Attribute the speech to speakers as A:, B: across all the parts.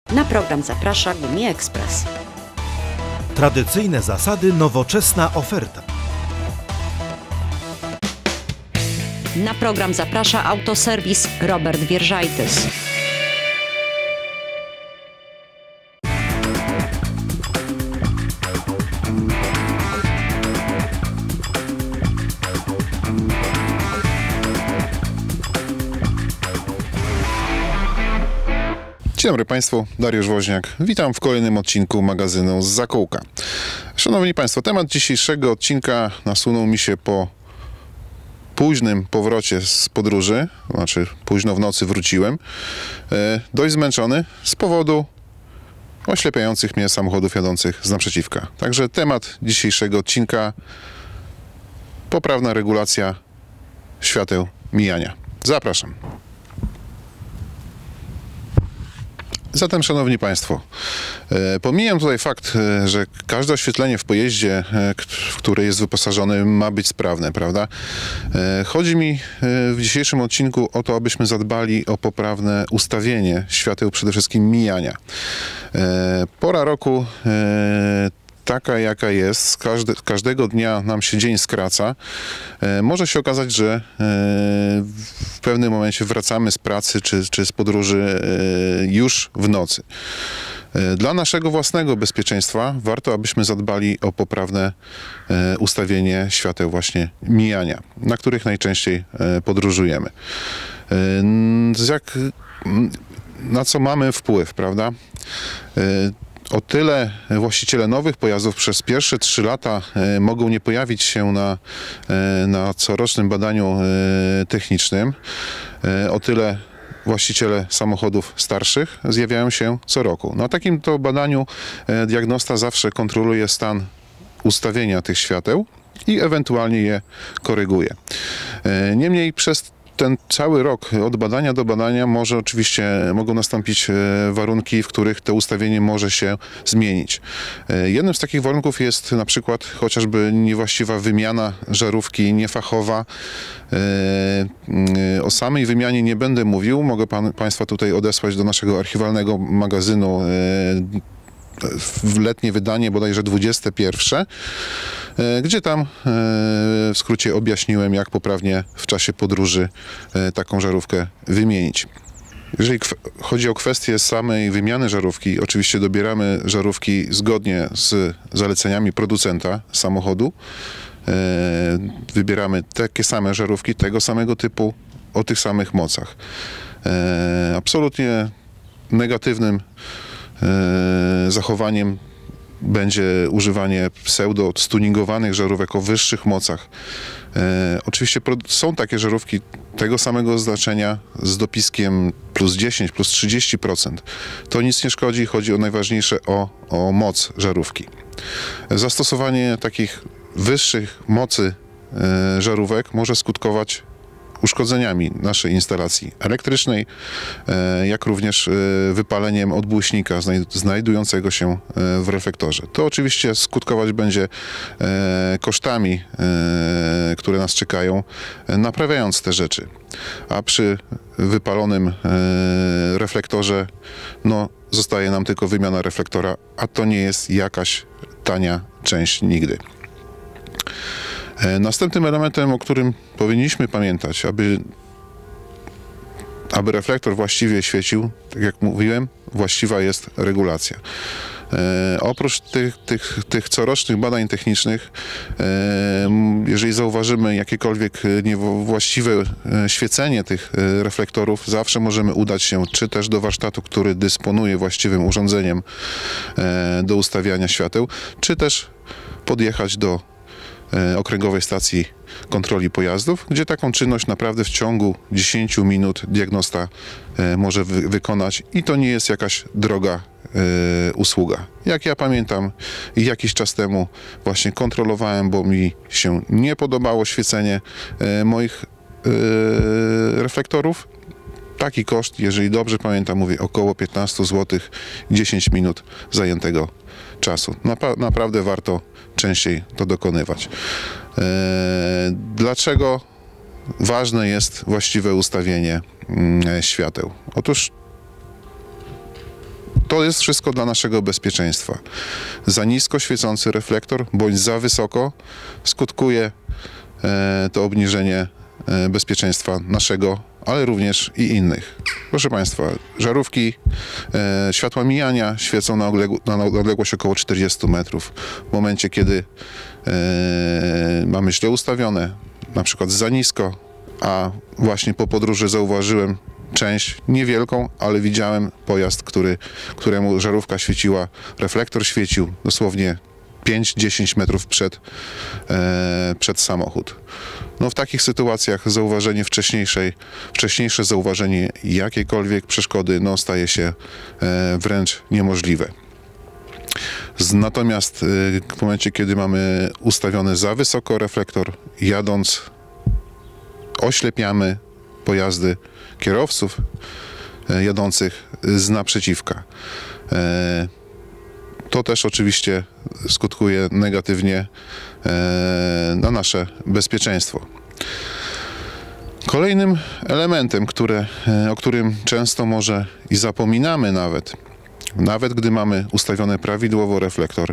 A: Na program zaprasza Gumi Express.
B: Tradycyjne zasady, nowoczesna oferta.
A: Na program zaprasza autoserwis Robert Wierżajtys.
C: Dzień dobry Państwu, Dariusz Woźniak. Witam w kolejnym odcinku magazynu z Zakółka. Szanowni Państwo, temat dzisiejszego odcinka nasunął mi się po późnym powrocie z podróży, znaczy późno w nocy wróciłem, dość zmęczony z powodu oślepiających mnie samochodów jadących z naprzeciwka. Także temat dzisiejszego odcinka: poprawna regulacja świateł mijania. Zapraszam. Zatem, szanowni Państwo, pomijam tutaj fakt, że każde oświetlenie w pojeździe, w które jest wyposażony, ma być sprawne, prawda? Chodzi mi w dzisiejszym odcinku o to, abyśmy zadbali o poprawne ustawienie świateł, przede wszystkim mijania. Pora roku taka, jaka jest, każdego dnia nam się dzień skraca. Może się okazać, że w pewnym momencie wracamy z pracy czy z podróży już w nocy. Dla naszego własnego bezpieczeństwa warto, abyśmy zadbali o poprawne ustawienie świateł właśnie mijania, na których najczęściej podróżujemy. Na co mamy wpływ, prawda? O tyle właściciele nowych pojazdów przez pierwsze 3 lata mogą nie pojawić się na corocznym badaniu technicznym. O tyle właściciele samochodów starszych zjawiają się co roku. Na takim to badaniu diagnosta zawsze kontroluje stan ustawienia tych świateł i ewentualnie je koryguje. Niemniej przez ten cały rok od badania do badania mogą nastąpić warunki, w których to ustawienie może się zmienić. Jednym z takich warunków jest na przykład chociażby niewłaściwa wymiana żarówki, niefachowa. O samej wymianie nie będę mówił, mogę Państwa tutaj odesłać do naszego archiwalnego magazynu w letnie wydanie, bodajże 21, gdzie tam w skrócie objaśniłem, jak poprawnie w czasie podróży taką żarówkę wymienić. Jeżeli chodzi o kwestię samej wymiany żarówki, oczywiście dobieramy żarówki zgodnie z zaleceniami producenta samochodu. Wybieramy takie same żarówki, tego samego typu, o tych samych mocach. Absolutnie negatywnym zachowaniem będzie używanie pseudo-stuningowanych żarówek o wyższych mocach. Oczywiście są takie żarówki tego samego znaczenia z dopiskiem plus 10, plus 30%. To nic nie szkodzi, chodzi o najważniejsze o moc żarówki. Zastosowanie takich wyższych mocy żarówek może skutkować uszkodzeniami naszej instalacji elektrycznej, jak również wypaleniem odbłyśnika znajdującego się w reflektorze. To oczywiście skutkować będzie kosztami, które nas czekają, naprawiając te rzeczy. A przy wypalonym reflektorze zostaje nam tylko wymiana reflektora, a to nie jest jakaś tania część nigdy. Następnym elementem, o którym powinniśmy pamiętać, aby reflektor właściwie świecił, tak jak mówiłem, właściwa jest regulacja. Oprócz tych corocznych badań technicznych, jeżeli zauważymy jakiekolwiek niewłaściwe świecenie tych reflektorów, zawsze możemy udać się czy też do warsztatu, który dysponuje właściwym urządzeniem do ustawiania świateł, czy też podjechać do okręgowej stacji kontroli pojazdów, gdzie taką czynność naprawdę w ciągu 10 minut diagnosta może wykonać i to nie jest jakaś droga usługa. Jak ja pamiętam, jakiś czas temu właśnie kontrolowałem, bo mi się nie podobało świecenie moich reflektorów. Taki koszt, jeżeli dobrze pamiętam, mówię około 15 zł, 10 minut zajętego czasu. Naprawdę warto częściej to dokonywać. Dlaczego ważne jest właściwe ustawienie świateł? Otóż To jest wszystko dla naszego bezpieczeństwa. Za nisko świecący reflektor bądź za wysoko skutkuje to obniżenie bezpieczeństwa naszego, ale również i innych. Proszę Państwa, żarówki, światła mijania świecą na odległość około 40 metrów. W momencie, kiedy mamy źle ustawione, na przykład za nisko, a właśnie po podróży zauważyłem część niewielką, ale widziałem pojazd, któremu żarówka świeciła, reflektor świecił dosłownie 5-10 metrów przed samochód. No w takich sytuacjach zauważenie wcześniejsze zauważenie jakiejkolwiek przeszkody staje się wręcz niemożliwe. Natomiast w momencie, kiedy mamy ustawiony za wysoko reflektor, jadąc oślepiamy pojazdy kierowców jadących z naprzeciwka. To też oczywiście skutkuje negatywnie na nasze bezpieczeństwo. Kolejnym elementem, o którym często może i zapominamy nawet gdy mamy ustawiony prawidłowo reflektor,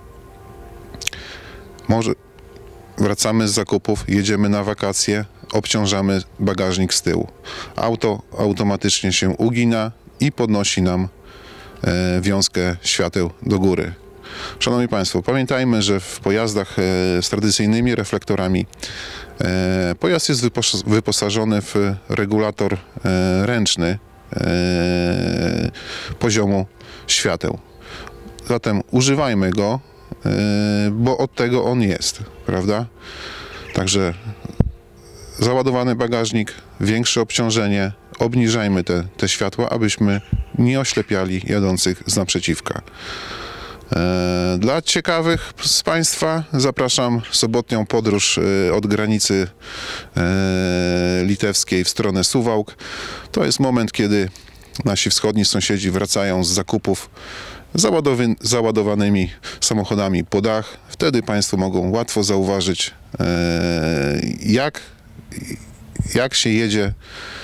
C: może wracamy z zakupów, jedziemy na wakacje, obciążamy bagażnik z tyłu. Auto automatycznie się ugina i podnosi nam wiązkę świateł do góry. Szanowni Państwo, pamiętajmy, że w pojazdach z tradycyjnymi reflektorami pojazd jest wyposażony w regulator ręczny poziomu świateł. Zatem używajmy go, bo od tego on jest, prawda? Także załadowany bagażnik, większe obciążenie, obniżajmy te światła, abyśmy nie oślepiali jadących z naprzeciwka. Dla ciekawych z Państwa zapraszam sobotnią podróż od granicy litewskiej w stronę Suwałk. To jest moment, kiedy nasi wschodni sąsiedzi wracają z zakupów załadowanymi samochodami po dach. Wtedy Państwo mogą łatwo zauważyć, jak się jedzie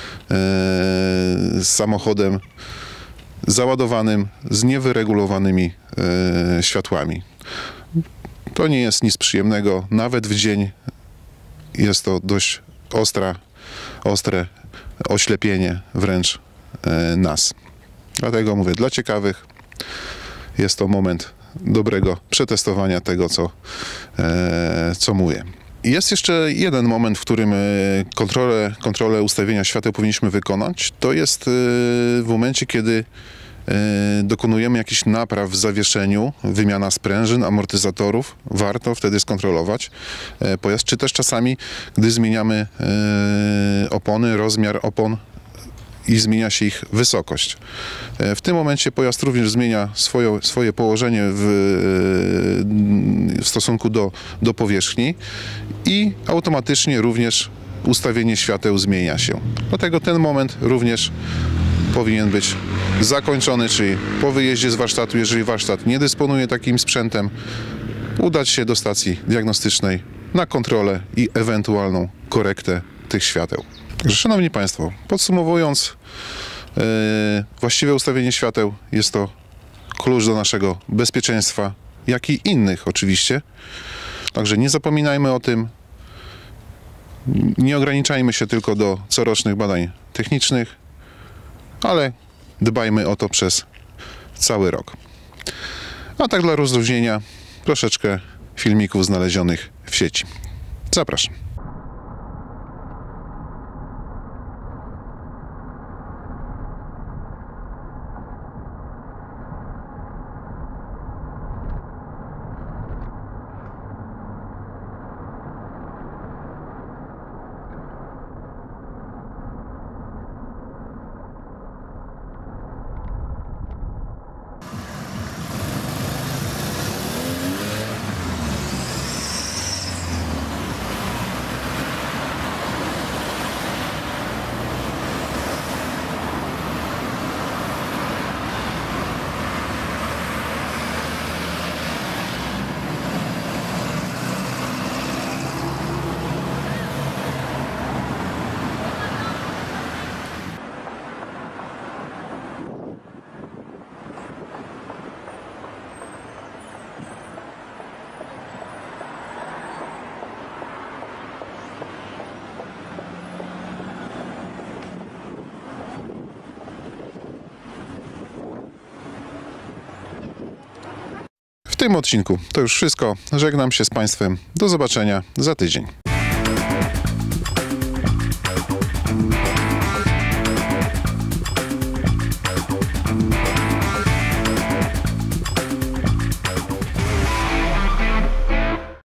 C: z samochodem załadowanym z niewyregulowanymi światłami. To nie jest nic przyjemnego. Nawet w dzień jest to dość ostre oślepienie wręcz nas. Dlatego mówię, dla ciekawych jest to moment dobrego przetestowania tego, co mówię. Jest jeszcze jeden moment, w którym kontrolę ustawienia świateł powinniśmy wykonać. To jest w momencie, kiedy dokonujemy jakichś napraw w zawieszeniu, wymiana sprężyn, amortyzatorów. Warto wtedy skontrolować pojazd, czy też czasami, gdy zmieniamy opony, rozmiar opon i zmienia się ich wysokość. W tym momencie pojazd również zmienia swoje położenie w stosunku do powierzchni i automatycznie również ustawienie świateł zmienia się. Dlatego ten moment również powinien być zakończony, czyli po wyjeździe z warsztatu, jeżeli warsztat nie dysponuje takim sprzętem, udać się do stacji diagnostycznej na kontrolę i ewentualną korektę tych świateł. Także, szanowni Państwo, podsumowując, właściwe ustawienie świateł jest to klucz do naszego bezpieczeństwa, jak i innych oczywiście. Także nie zapominajmy o tym, nie ograniczajmy się tylko do corocznych badań technicznych, ale dbajmy o to przez cały rok. A tak dla rozluźnienia troszeczkę filmików znalezionych w sieci. Zapraszam. W tym odcinku to już wszystko. Żegnam się z Państwem. Do zobaczenia za tydzień.